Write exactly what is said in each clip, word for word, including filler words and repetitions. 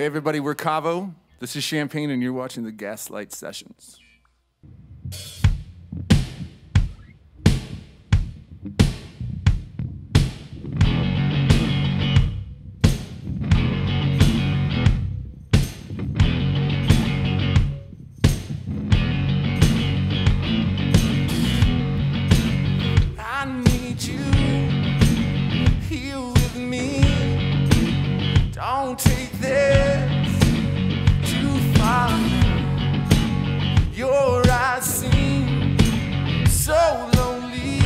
everybody, we're Cavo. This is Champagne, and you're watching the Gaslight Sessions. I need you here with me. Don't take this too far. Your eyes seem so lonely.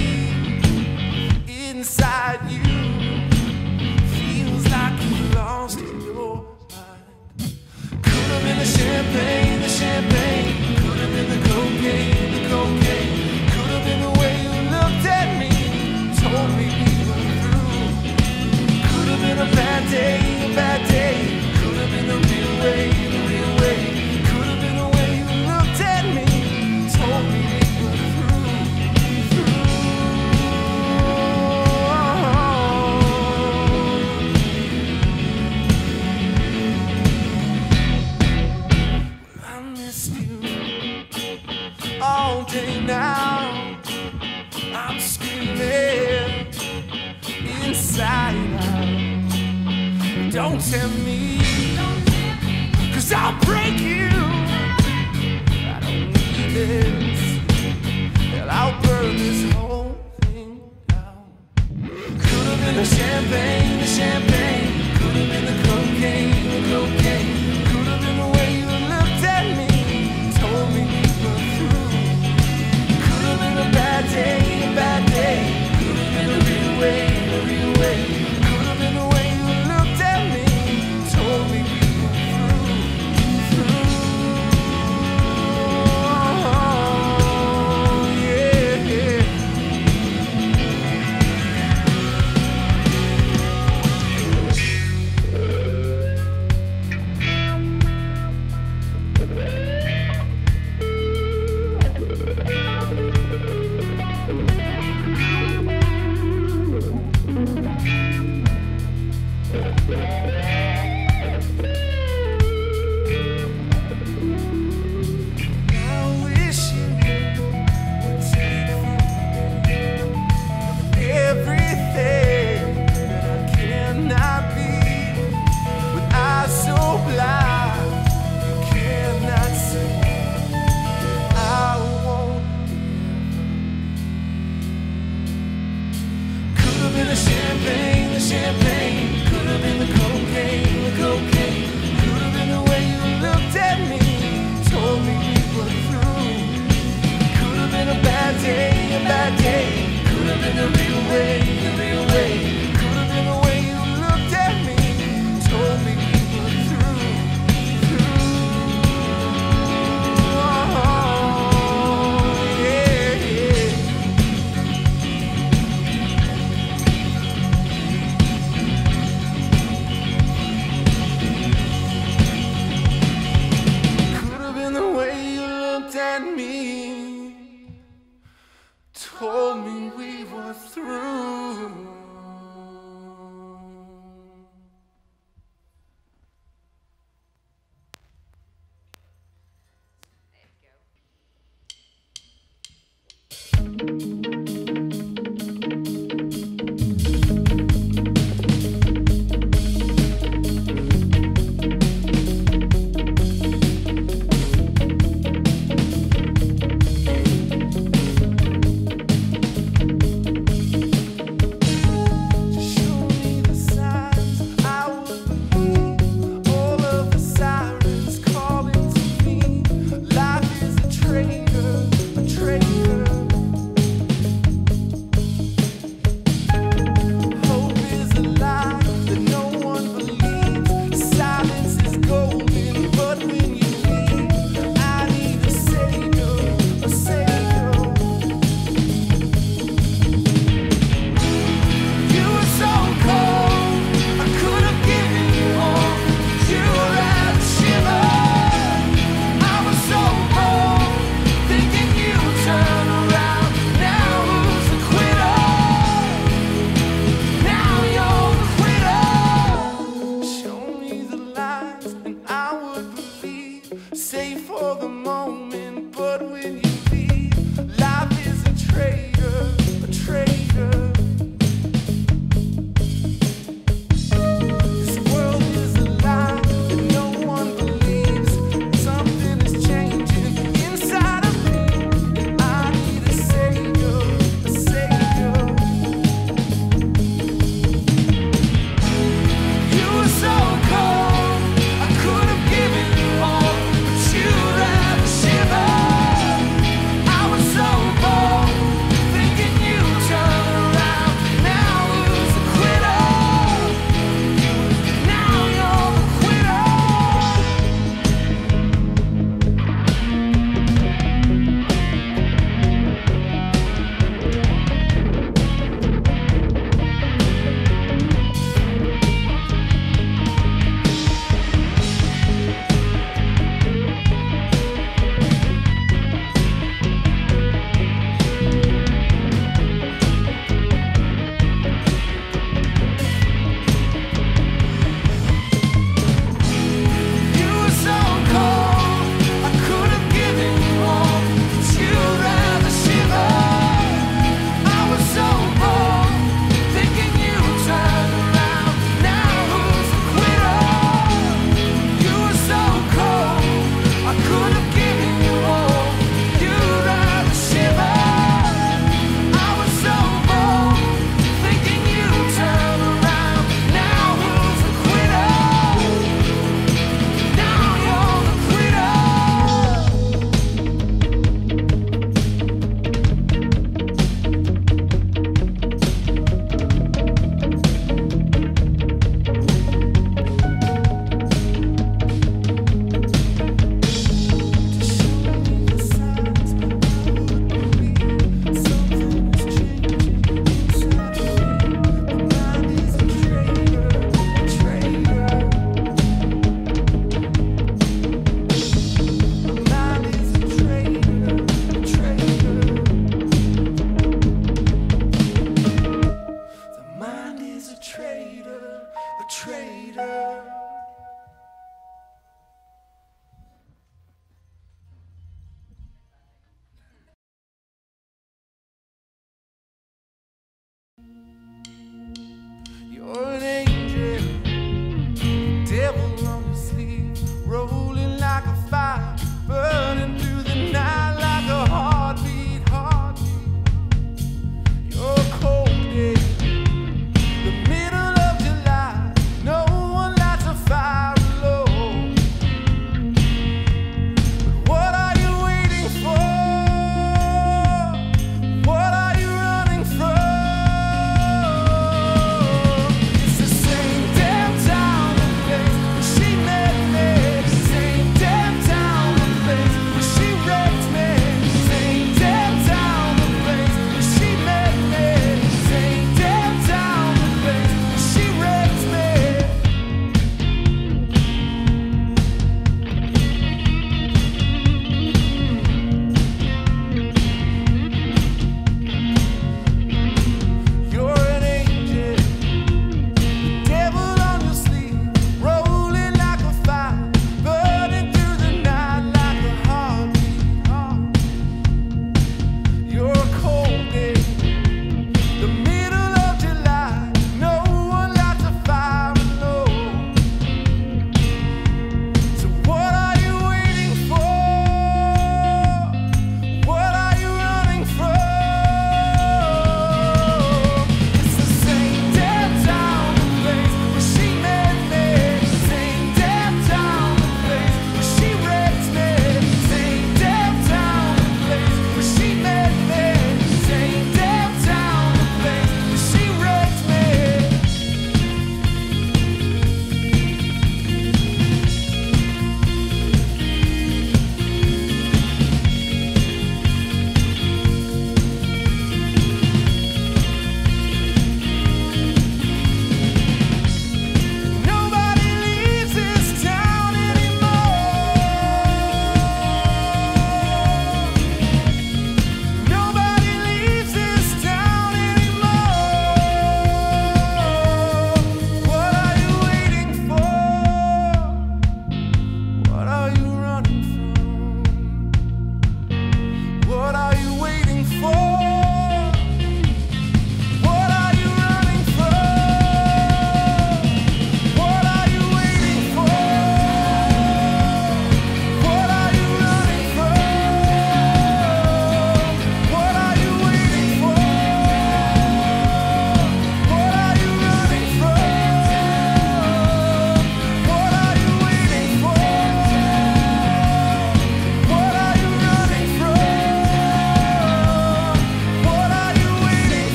Inside you feels like you lost your mind. Could have been the champagne, the champagne. Could have been the cocaine, the cocaine. Could have been the way you looked at me, told me we were through. Could have been a bad day, a bad day. Could have been the real way, the real way. Could have been the way you looked at me, told me we were through, through. Well, I missed you all day now. I'm screaming inside out. Don't tell me, cause I'll break you. I don't need this. Well, I'll burn this whole thing down. Could have been the champagne, the champagne. Could have been the cocaine, the cocaine. Could have been the way you looked at me, told me we were through. Could have been a bad day, a bad day. Could have been the real way, the real way. Could have been the way you looked at me, told me we were through, through. Yeah, yeah. I wish you would take from me everything that I cannot be. With eyes so blind, you cannot see. I won't ever be. Could have been the champagne, the champagne. Could have been the cocaine, the cocaine. Could have been the way you looked at me, told me we were through. Could have been a bad day, a bad day. Could have been the real way, the real way. Could have been the way you looked at me, told me we were through, through. Oh, yeah, yeah. Could have been the way you looked at me, told me we were through.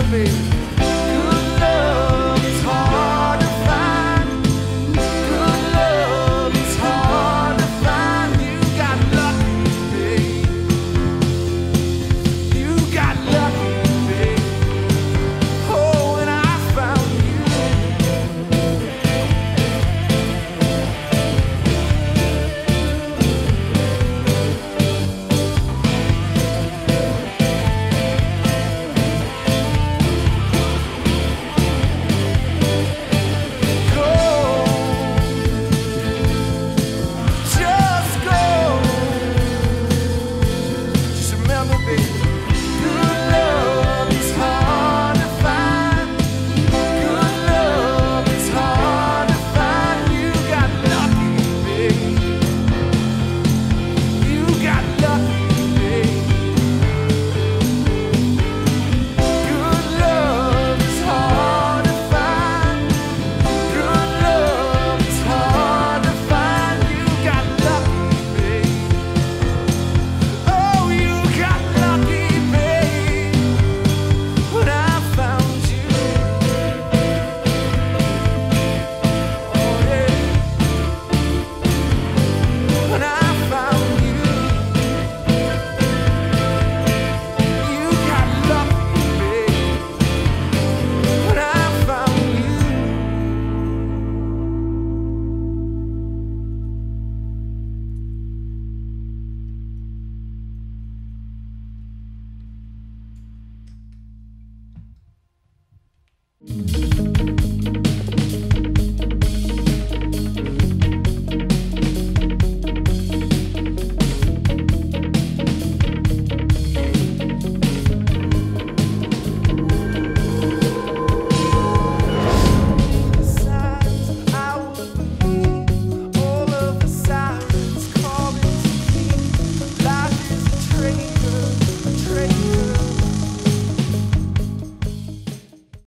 baby. Good love is hard to find. Good love is hard to find. You got lucky, babe. You got lucky, babe. Oh, when I found you. Go, just go. Just remember, baby, good love is hard to find. Good love is hard to find. You got lucky, babe. You got lucky, babe. Good love is hard to find. Good love is hard to find. You got lucky, babe. Oh, you got lucky, babe. When I found you. Oh, yeah. When I found you. You got lucky, babe. When I found you.